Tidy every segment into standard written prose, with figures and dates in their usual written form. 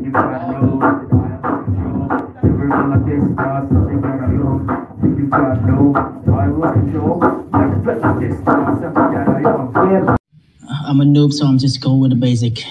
I'm a noob, so I'm just going with the basic.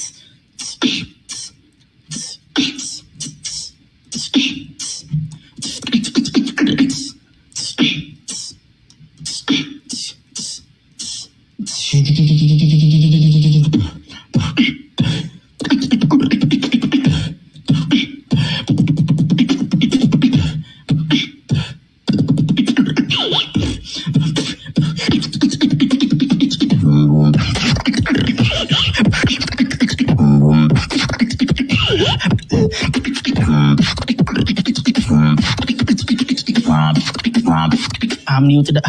I'm new to the.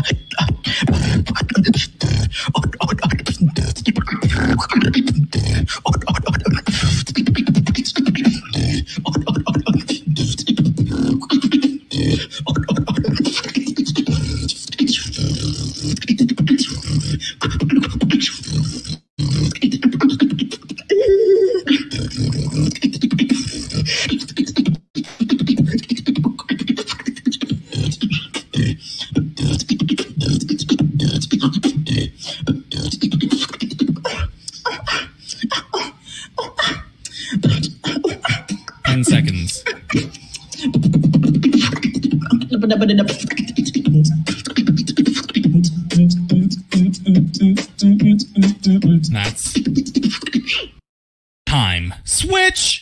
Seconds. That's time. Switch.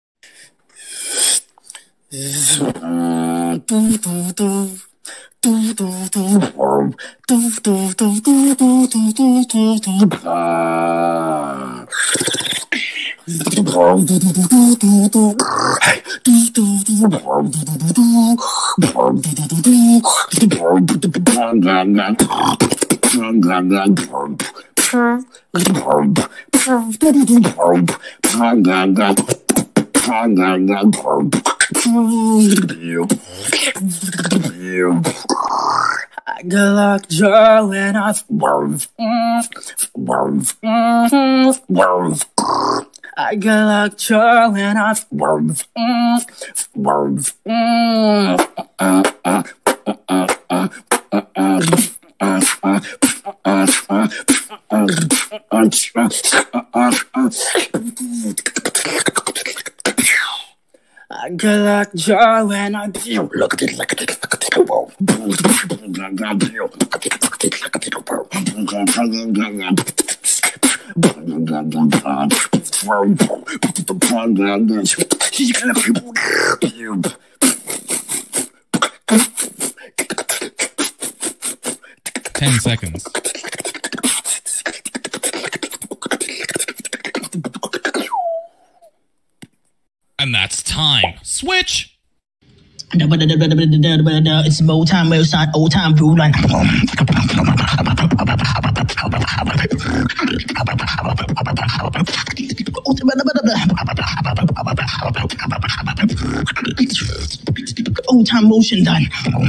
I got lockjaw and I I got lockjaw and I I got lockjaw and I look at it, look at it, look at it. Ten seconds. And that's time. Switch. It's old time, old time rule line. Old time motion done.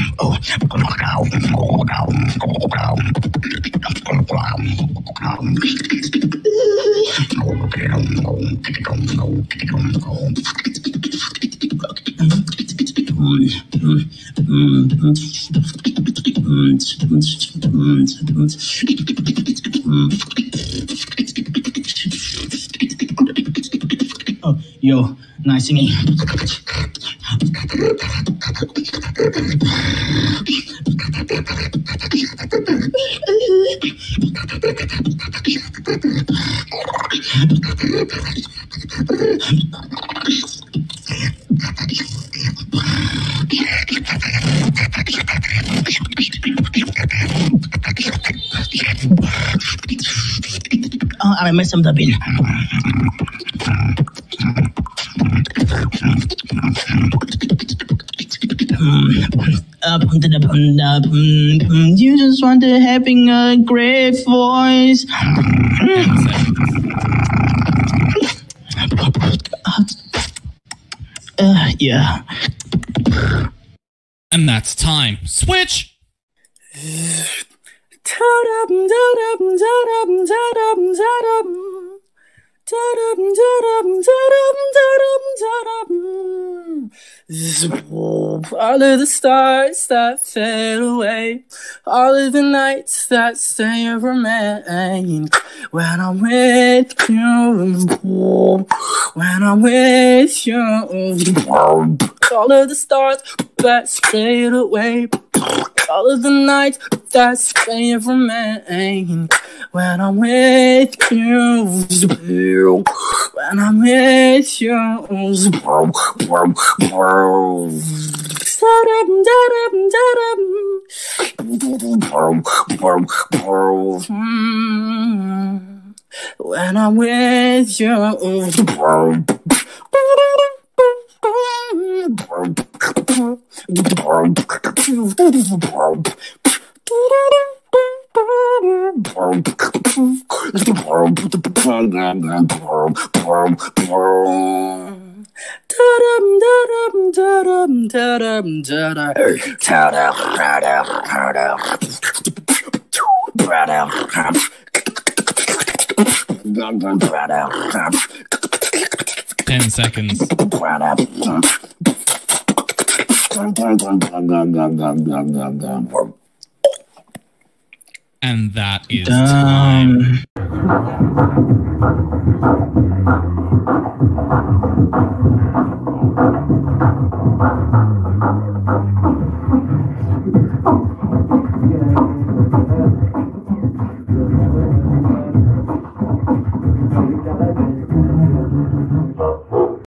Oh, yo, nice singing. I messed up the bin. You just want to having a great voice. Yeah. And that's time. Switch. All of the stars that fade away, all of the nights that stay and remain. When I'm with you, when I'm with you, all of the stars that fade away, all of the nights that stay and remain. When I'm with you, when I'm with you. When I'm with you. Ten seconds. And that is time.